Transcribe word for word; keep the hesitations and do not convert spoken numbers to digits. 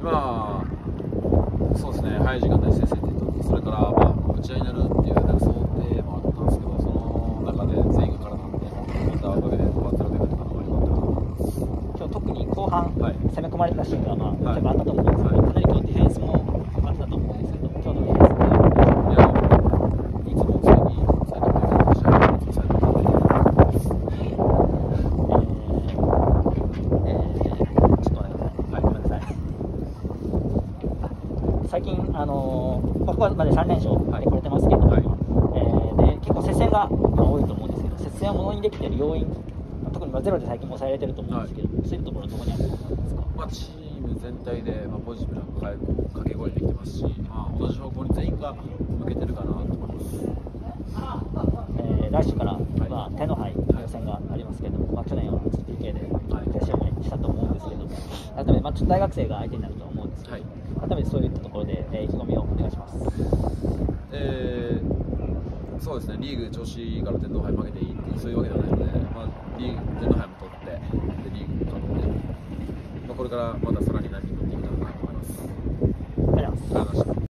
まあそうですね、早い時間帯先制点と、それからまあ打ち合いになるっていうなんか想定もあったんですけど、その中で全員が体張ってまたおかげで終わったので勝てたのが良かったなと思います。 今日特に後半、 はい、 攻め込まれたシーンがまあ、 はい、 結構あったと思うんですけど、かなり今日ディフェンスもあったと思うんですけど、今日のディフェンスいやいつも常に最近というか試合をいつも最近考えている。 最近、あのー、ここまでさん連勝でこれてますけど、はい、えー、で結構接戦が多いと思うんですけど、接戦をものにできている要因、特にゼロで最近抑えられていると思うんですけど、はい、そういうところはどこにあると思いますか？ まあ、チーム全体で、まあ、ポジティブな掛け声できてますし、まあ、同じ方向に全員が向けてるかなと思います。 えー、来週から、 はい、 まあ、天皇杯予選がありますけど、まあ、去年は ピーケー で悔しい思いしたと思うんですけど、改めて、まあ、ちょっと大学生が相手になると思うんですけど、はい、改めてそういったところで、えー、意気込みをお願いします。 えー、そうですね、リーグ調子いいから天皇杯負けていいっていうそういうわけではないので、まあ、リーグ天皇杯も取ってでリーグも勝って、まあ、これからまださらに